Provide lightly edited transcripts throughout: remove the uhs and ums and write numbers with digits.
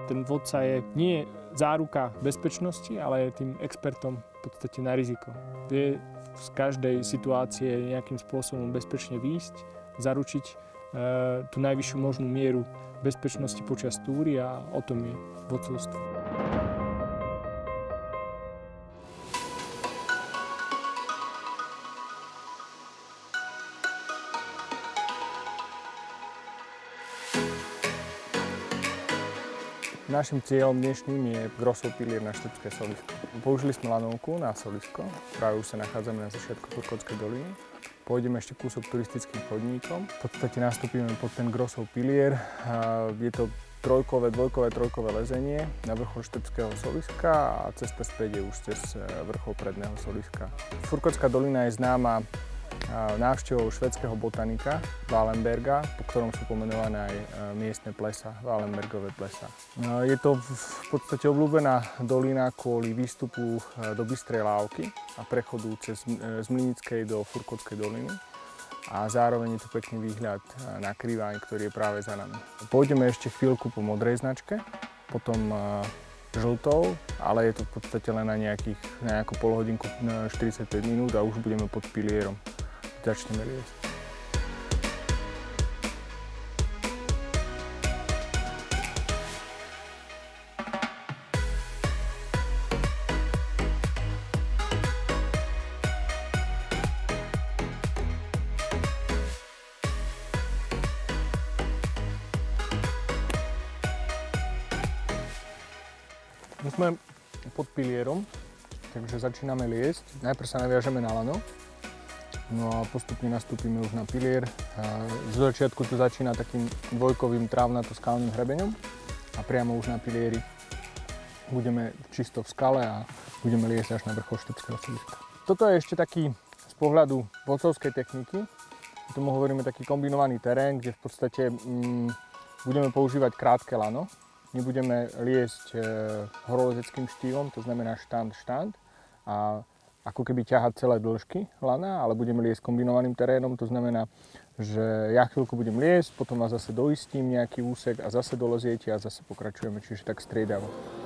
Ten vodca je nie záruka bezpečnosti, ale je tým expertom v podstate na riziko. Vie z každej situácie nejakým spôsobom bezpečne výjsť, zaručiť tú najvyššiu možnú mieru bezpečnosti počas túry a o tom je vodcovstvo. Našim cieľom dnešným je Grossov pilier na Štrbské Solisko. Použili sme lanovku na Solisko, práve už sa nachádzame na začiatku Furkotskej doliny. Pôjdeme ešte kúsok turistickým chodníkom. V podstate nastúpime pod ten Grossov pilier. Je to trojkové lezenie na vrchol Štrbského Soliska a cesta späť je už cez vrchol predného Soliska. Furkotská dolina je známa návštevou švédskeho botanika Wallenberga, po ktorom sú pomenované aj miestne plesa, Wallenbergové plesa. Je to v podstate obľúbená dolina kvôli výstupu do Bystrej lávky a prechodu z Mlynickej do Furkotskej doliny. A zároveň je tu pekný výhľad na Kriváň, ktorý je práve za nami. Pôjdeme ešte chvíľku po modrej značke, potom žltou, ale je to v podstate len na nejakú polhodinku, 45 minút a už budeme pod pilierom. Začneme liesť. My sme pod pilierom, takže začíname liesť. Najprv sa naviažeme na lano. No a postupne nastúpime už na pilier. Z začiatku to začína takým dvojkovým trávnato-skalným hrebeňom a priamo už na pilieri budeme čisto v skale a budeme liesť až na vrchol Štrbského Soliska. Toto je ešte taký z pohľadu vodcovskej techniky. Tomu hovoríme taký kombinovaný terén, kde v podstate budeme používať krátke lano. Nebudeme liesť horolezeckým štýlom, to znamená štand a ako keby ťahať celé dĺžky lana, ale budeme liesť kombinovaným terénom, to znamená, že ja chvíľku budem liesť, potom vás zase doistím nejaký úsek a zase doleziete a zase pokračujeme, čiže tak striedavo.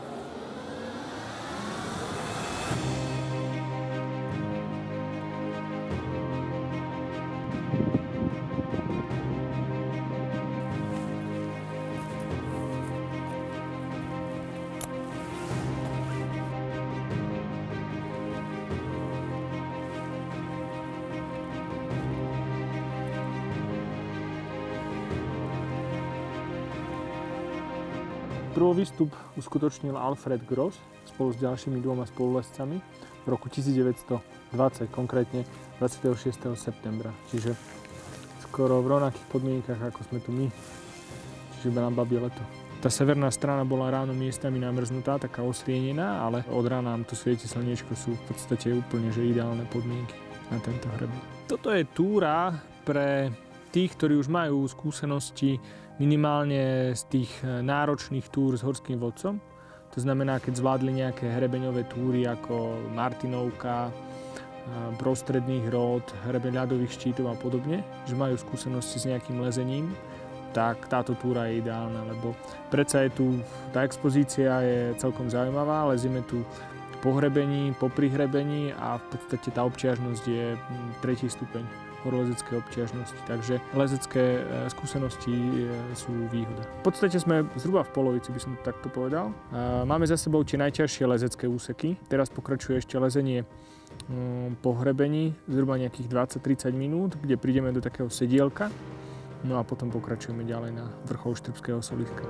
Prvý výstup uskutočnil Alfred Gross spolu s ďalšími dvoma spolulezcami v roku 1920, konkrétne 26. septembra. Čiže skoro v rovnakých podmienkach, ako sme tu my, čiže na babie leto. Tá severná strana bola ráno miestami namrznutá, taká osvienená, ale od rána nám tu svieti slniečko, sú v podstate úplne že ideálne podmienky na tento hrebeň. Toto je túra pre tých, ktorí už majú skúsenosti minimálne z tých náročných túr s horským vodcom. To znamená, keď zvládli nejaké hrebeňové túry ako Martinovka, prostredných hród, hrebeň ľadových štítov a podobne, že majú skúsenosti s nejakým lezením, tak táto túra je ideálna, lebo predsa je tu, tá expozícia je celkom zaujímavá, lezieme tu po hrebení, po prihrebení a v podstate tá obťažnosť je 3. stupeň horolezeckej obťažnosti, takže lezecké skúsenosti sú výhoda. V podstate sme zhruba v polovici, by som to takto povedal. Máme za sebou tie najťažšie lezecké úseky. Teraz pokračuje ešte lezenie po hrebení, zhruba nejakých 20-30 minút, kde prídeme do takého sedielka. No a potom pokračujeme ďalej na vrchol Štrbského Soliska.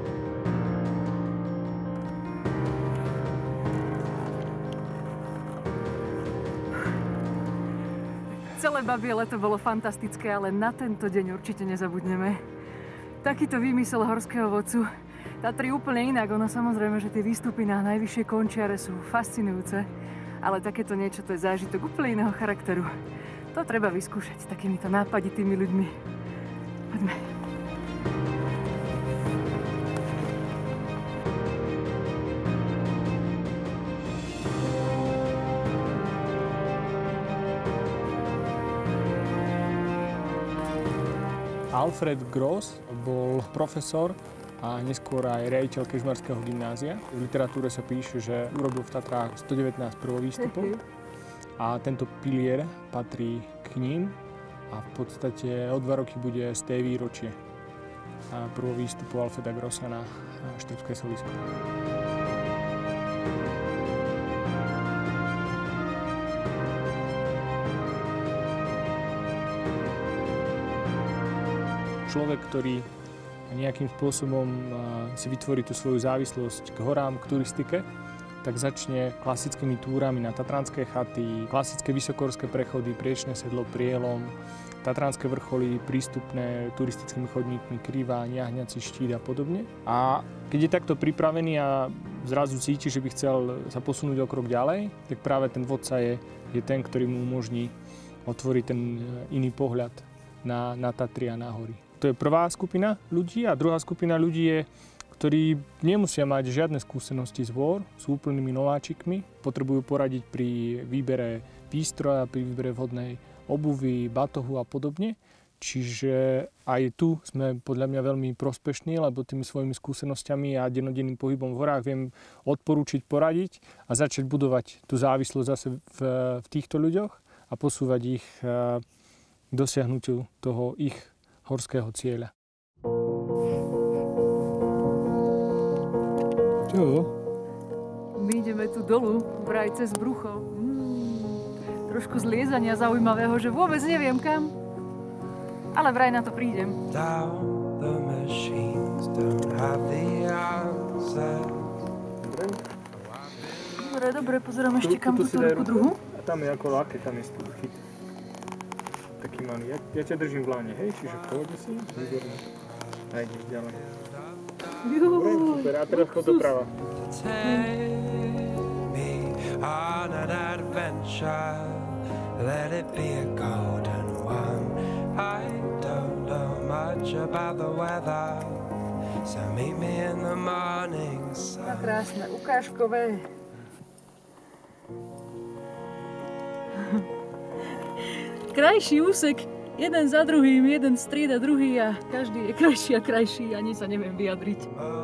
Celé babie leto bolo fantastické, ale na tento deň určite nezabudneme. Takýto výmysel horského vodcu. Tatry úplne inak, ono samozrejme, že tie výstupy na najvyššie končiare sú fascinujúce, ale takéto niečo to je zážitok úplne iného charakteru. To treba vyskúšať s takýmito nápaditými ľuďmi. Poďme. Alfred Gross bol profesor a neskôr aj riaditeľ Kežmarského gymnázia. V literatúre sa píše, že urobil v Tatrách 119 prvovýstupov a tento pilier patrí k ním a v podstate o 2 roky bude z tej výročie prvovýstupu Alfreda Grossa na Štrbské Solisko. Človek, ktorý nejakým spôsobom si vytvorí tú svoju závislosť k horám, k turistike, tak začne klasickými túrami na Tatranské chaty, klasické vysokohorské prechody, Priečné sedlo, Prielom, Tatranské vrcholy prístupné turistickými chodníkmi, Kriva, Jahňací štít a podobne. A keď je takto pripravený a zrazu cíti, že by chcel sa posunúť o krok ďalej, tak práve ten vodca je ten, ktorý mu umožní otvoriť ten iný pohľad na Tatry a na hory. To je prvá skupina ľudí a druhá skupina ľudí je, ktorí nemusia mať žiadne skúsenosti z hôr, sú úplnými nováčikmi, potrebujú poradiť pri výbere výstroja, pri výbere vhodnej obuvy, batohu a podobne. Čiže aj tu sme podľa mňa veľmi prospešní, lebo tými svojimi skúsenosťami a dennodenným pohybom v horách viem odporúčiť, poradiť a začať budovať tú závislosť zase v týchto ľuďoch a posúvať ich k dosiahnutiu toho ich horského cieľa. Čo? My ideme tu dolu, vraj cez brucho. Trošku zliezania zaujímavého, že vôbec neviem kam. Ale vraj na to prídem. Dobre, pozerám ešte kam tú ruku druhú. A tam je ako laké, tam je chyt. Taký malý. Ja ťa držím v láne, hej? Čiže pohode si, výborné. A ideš ďalej. Dobre, super. A teraz chod doprava. Let it be a golden one. I don't know much about the weather, so meet me in the morning sun. Krásne, ukážkové. Krajší úsek, jeden za druhým, jeden strieda druhý a každý je krajší a krajší, ani sa neviem vyjadriť.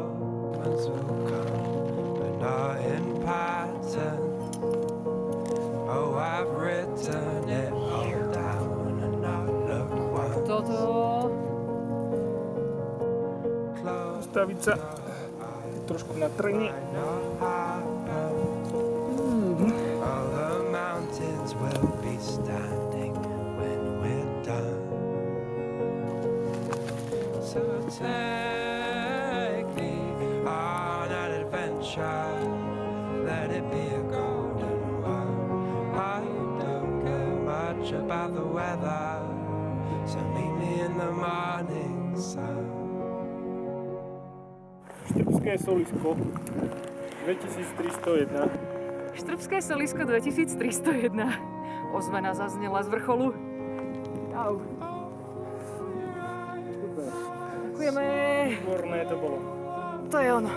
Toto. Postaviť sa trošku na trni. Take me on an adventure. Let it be a golden one. I don't care much about the weather, so meet me in the morning sun. Štrbské Solisko 2301. Štrbské Solisko 2301. Ozvena zaznela z vrcholu. Au. Ďakujeme. Výborné to bolo. To je ono.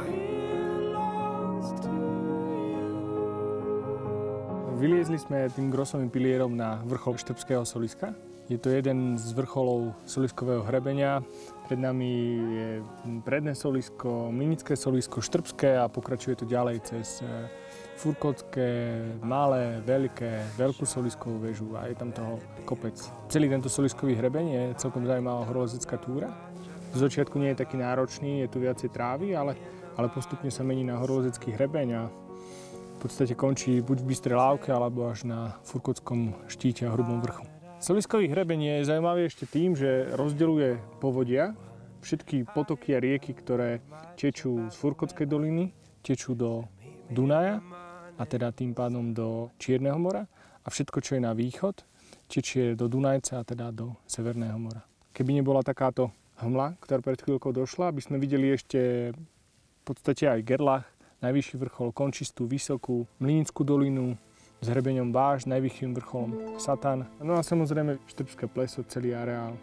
Vyliezli sme tým Grossovým pilierom na vrchol Štrbského Soliska. Je to jeden z vrcholov Soliskového hrebenia. Pred nami je Predné Solisko, Mlinické Solisko, Štrbské a pokračuje to ďalej cez Furkotské, Malé, Veľké, Veľkú Soliskovú väžu a je tam toho kopec. Celý tento soliskový hrebeň je celkom zaujímavá horolezecká túra. Z začiatku nie je taký náročný, je tu viacej trávy, ale postupne sa mení na horolezecký hrebeň a v podstate končí buď v Bystrej Lávke, alebo až na Furkotskom štíte a Hrubom vrchu. Soliskový hrebeň je zaujímavý ešte tým, že rozdeľuje povodia. Všetky potoky a rieky, ktoré tečú z Furkotskej doliny, tečú do Dunaja a teda tým pádom do Čierneho mora a všetko, čo je na východ, tečie do Dunajca a teda do Severného mora. Keby nebola takáto hmla, ktorá pred chvíľkou došla, aby sme videli ešte v podstate aj Gerlach, najvyšší vrchol, Končistú, Vysokú, Mlinickú dolinu, s hrebeňom Váž, najvyšším vrcholom Satan. No a samozrejme Štrbské pleso, celý areál.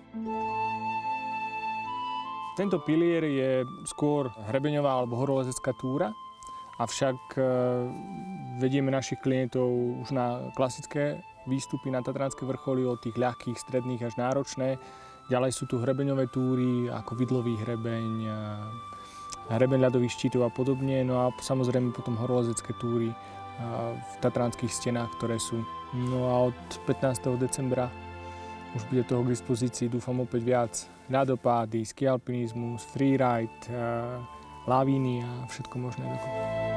Tento pilier je skôr hrebeňová alebo horolezecká túra, avšak vedieme našich klientov už na klasické výstupy na tatranské vrcholy od tých ľahkých, stredných až náročné. Ďalej sú tu hrebeňové túry ako Vidlový hrebeň, hrebeň ľadových štítov a podobne. No a samozrejme potom horolezecké túry v tatranských stenách, ktoré sú. No a od 15. decembra už bude toho k dispozícii, dúfam, opäť viac. Ľadopády, skialpinizmus, freeride, lavíny a všetko možné dokopy.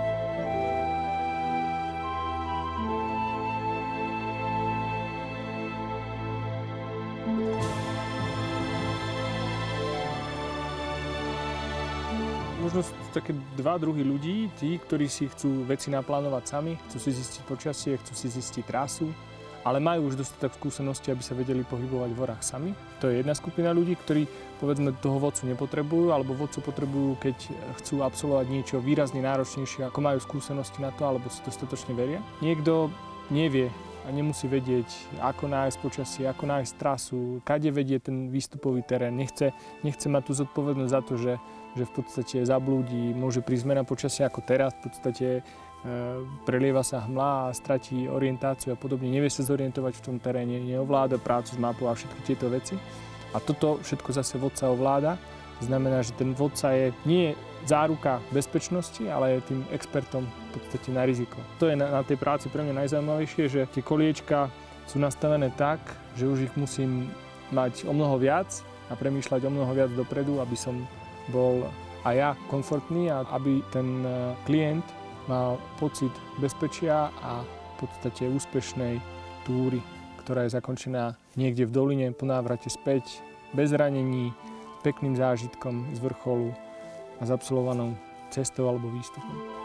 Možno sú také dva druhy ľudí, tí, ktorí si chcú veci naplánovať sami, chcú si zistiť počasie, chcú si zistiť trasu, ale majú už dostatok skúseností, aby sa vedeli pohybovať v horách sami. To je jedna skupina ľudí, ktorí povedzme toho vodcu nepotrebujú, alebo vodcu potrebujú, keď chcú absolvovať niečo výrazne náročnejšie, ako majú skúsenosti na to, alebo si dostatočne veria. Niekto nevie a nemusí vedieť, ako nájsť počasie, ako nájsť trasu, kade vedie ten výstupový terén. Nechce mať tú zodpovednosť za to, že v podstate zablúdi, môže prísť zmena počasia ako teraz, v podstate prelieva sa hmla a stratí orientáciu a podobne, nevie sa zorientovať v tom teréne, neovláda prácu s mapou a všetky tieto veci. A toto všetko zase vodca ovláda. Znamená, že ten vodca je nie záruka bezpečnosti, ale je tým expertom v podstate na riziko. To je na tej práci pre mňa najzaujímavejšie, že tie koliečka sú nastavené tak, že už ich musím mať o mnoho viac a premýšľať o mnoho viac dopredu, aby som bol aj ja komfortný a aby ten klient mal pocit bezpečia a v podstate úspešnej túry, ktorá je zakončená niekde v doline po návrate späť, bez ranení, pekným zážitkom z vrcholu a s absolvovanou cestou alebo výstupom.